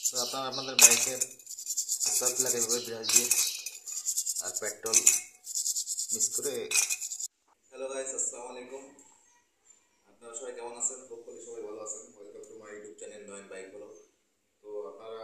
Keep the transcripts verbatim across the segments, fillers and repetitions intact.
তো আপনারা আপনাদের বাইকের স্পার্ক প্লাগ এভাবে ব্রাশ দিয়ে আর পেট্রোল মিক্স করে। হ্যালো গাইস, আসসালামু আলাইকুম। আপনারা সবাই কেমন আছেন? হোপফুলি সবাই ভালো আছেন। Welcome to my YouTube channel Nayan bike vlog. তো আপনারা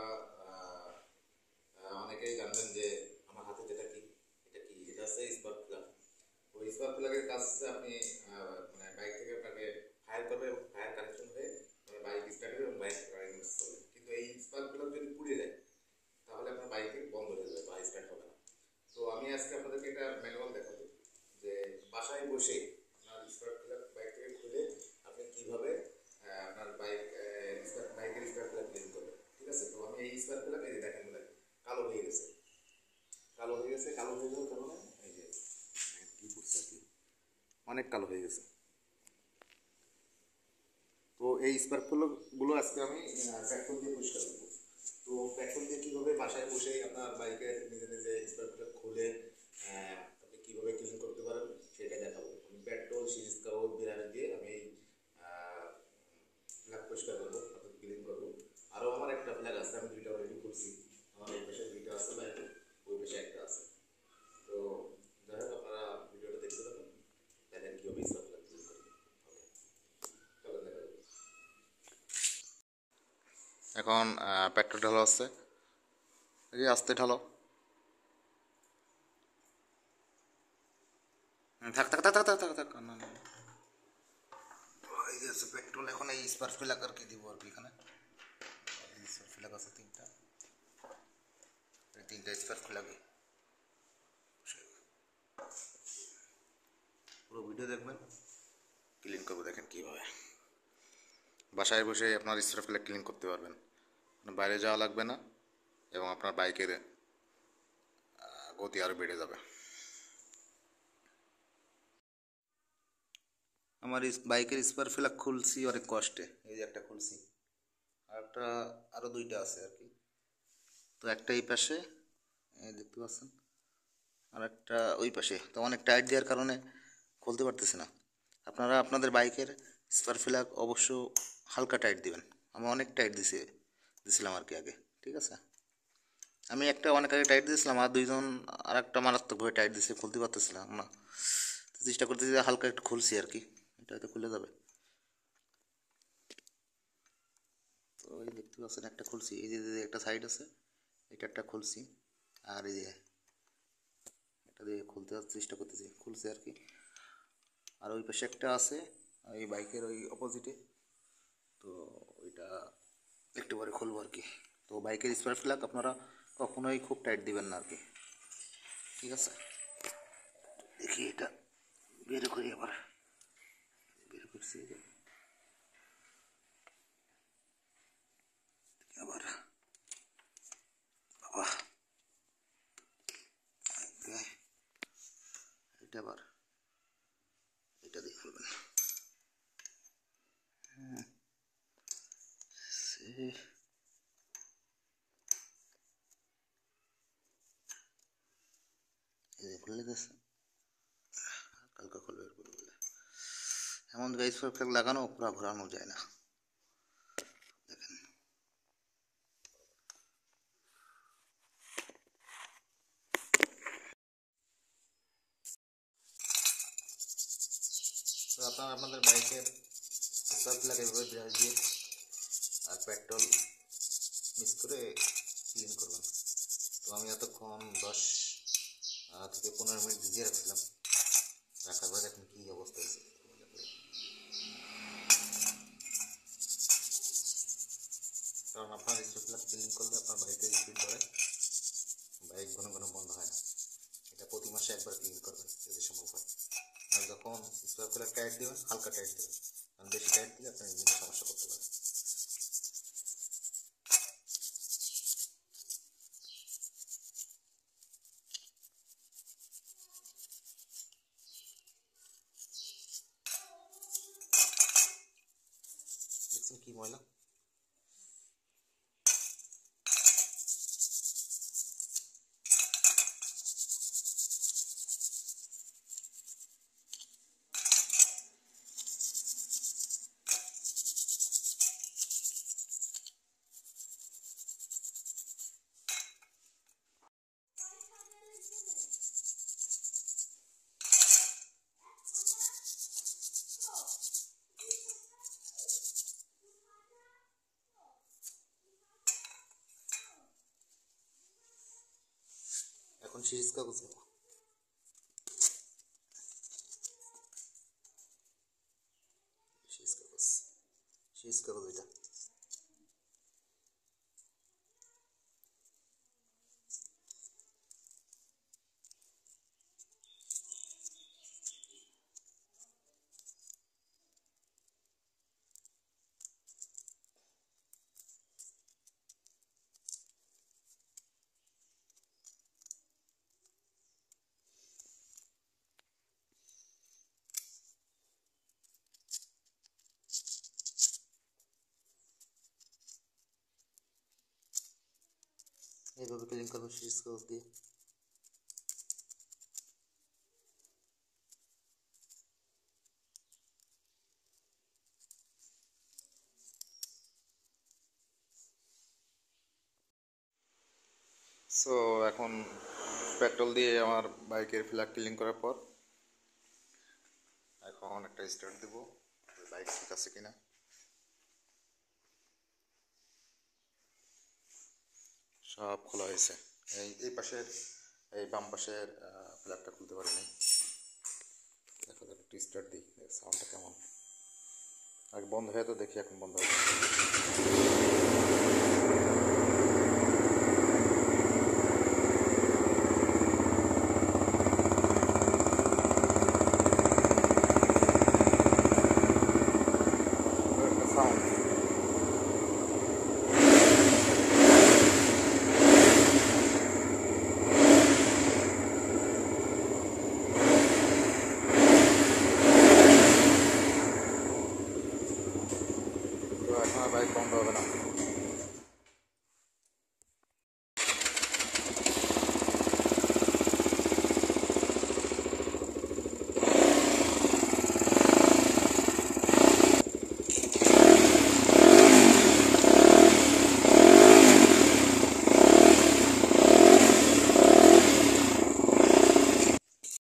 অনেকেই জানবেন যে আমার হাতে যেটা কি এটা কি এটা হচ্ছে স্পার্ক প্লাগ। ওই স্পার্ক প্লাগের কাজ হচ্ছে আপনি মানে বাইক থেকে আপনাকে ফায়ার করবে এবং ফায়ার কানেকশন হয়ে বাইক স্টার্ট হবে এবং বাইক রানিং চলবে। কিন্তু এই স্পার্ক প্লাগ যদি পুড়ে যায় তাহলে আপনার বাইকে বন্ধ হয়ে যাবে বা স্টার্ট হবে না। তো আমি আজকে আপনাদেরকে একটা ম্যানুয়াল দেখাবো যে বাসায় বসে আপনার স্পার্ক প্লাগ বাইক থেকে খুলে আপনি কীভাবে আপনার বাইক বাইকের স্পার্ক প্লাগ ক্লিন করবেন। ঠিক আছে? তো আমি এই স্পার্ক প্লাগ এই যে দেখেন কালো হয়ে গেছে কালো হয়ে গেছে কালো হয়ে যাওয়ার কারণে এই যে কী করছে আর কি অনেক কালো হয়ে গেছে। তো এই স্পার্ক প্লাগগুলো আজকে আমি পেট্রোল দিয়ে পরিষ্কার করবো। তো পেট্রোল দিয়ে কীভাবে বাসায় বসে আপনার বাইকের নিজে নিজে স্পার্ক প্লাগ খুলে আপনি কীভাবে ক্লিন করতে পারেন সেটা দেখাবো। আমি পেট্রোল সিরিজ কাগজ বিরাট দিয়ে আমি এই প্লাগ পরিষ্কার করবো, অর্থাৎ ক্লিন করবো। আরও আমার একটা প্লাগ আছে, আমি দুইটা অলরেডি করছি। আমার এই পাশে দুইটা আছে বাইকে, ওই পাশে একটা আছে। তো যাই হোক আপনারা ভিডিওটা দেখতে পাবেন, দেখেন কীভাবে স্পার্ক প্লাগ ক্লিন করবেন। চলো দেখা যাবে। এখন পেট্রোল ঢালা হচ্ছে, এই আস্তে ঢালো। থাক থাক থাক থাক থাক থাক থাক না না হয়ে গেছে পেট্রোল। এখন এই স্পার্ক প্লাগ আর কি দিব আর কি। এখানে স্পার্ক প্লাগ আছে তিনটা, তিনটা স্পার্ক প্লাগ। পুরো ভিডিও দেখবেন, ক্লিন করবো। দেখেন কীভাবে বাসায় বসে আপনার স্পার্ক প্লাগ ক্লিন করতে পারবেন, বাইরে যাওয়া লাগবে না এবং আপনার বাইকের গতি আরও বেড়ে যাবে। আমার বাইকের স্পার্ক প্লাগ খুলছি অনেক কষ্টে, এই যে একটা খুলছি, আর একটা আরও দুইটা আছে আর কি। তো একটা এই পাশে দেখতে পাচ্ছেন, আর একটা ওই পাশে। তো অনেক টাইট দেওয়ার কারণে খুলতে পারতেছি না। আপনারা আপনাদের বাইকের স্পার্ক প্লাগ অবশ্য হালকা টাইট দিবেন। আমি অনেক টাইট দিছি দিছিলাম আর কি আগে। ঠিক আছে, আমি একটা অনেক আগে টাইট দিয়েছিলাম, আর দুইজন আর একটা মারাত্মকভাবে টাইট দিছে, খুলতে পারতেছিলাম না। চেষ্টা করতেছি হালকা একটু খুলছি আর কি, এটা হয়তো খুলে যাবে। তো এই দেখতে পাচ্ছেন একটা খুলছি, এই যে একটা সাইড আছে এটা একটা খুলছি, আর এই যে এটা দিয়ে খুলতে চেষ্টা করতেছি, খুলছে আর কি। আর ওই পাশে একটা আছে এই বাইকের ওই অপোজিটে, তো ওইটা একটু পরে খুলবো আর কি। তো বাইকের স্পার্ক প্লাগ আপনারা কখনোই খুব টাইট দিবেন না আর কি। ঠিক আছে, দেখি এটা বের করি, আবার বের করছি আবার। বাবা এটা আবার এটা দিয়ে খুলবেন। হ্যাঁ খুলে দিচ্ছে, হালকা খুলবে এরপরে বলে এমন গাইস স্পার্ক লাগানো পুরো ঘোরানো যায় না। দেখেন তো আপনারা আপনাদের বাইকের স্পার্ক প্লাগ এভাবে ব্রাশ দিয়ে আর পেট্রোল মিক্স করে ক্লিন করবেন। তো আমি এতক্ষণ দশ থেকে পনেরো মিনিট ভিজিয়ে রাখছিলাম, রাখার পরে দেখুন কী অবস্থা হয়েছে। কারণ আপনার স্পার্ক প্লাগ ক্লিন করলে আপনার বাইকের স্পিড বাড়ে, বাইক ঘন ঘন বন্ধ হয় না। এটা প্রতি মাসে একবার ক্লিন করবেন যদি সম্ভব হয়। আর যখন স্পার্ক প্লাগ টাইট দেবেন হালকা টাইট দেবেন, কারণ বেশি টাইট দিলে আপনার ইঞ্জিনে সমস্যা করতে পারে। দেখছেন কি ময়লা। शीश कागज शीश कागज शीश कागज এটা এইভাবে ক্লিন করবো शीश कागज দিয়ে সো এখন পেট্রোল দিয়ে আমার বাইকের ফ্ল্যাগ ক্লিন করার পর এখন একটা স্টার্ট দেব বাইক ঠিক আছে কিনা সব খোলা হয়েছে এই এই পাশের এই বাম পাশের ফ্ল্যাগটা খুলতে পারিনি দেখো দেখো একটু স্টার্ট দিই সাউন্ডটা কেমন আগে বন্ধ হয়ে তো দেখি এখন বন্ধ হয়ে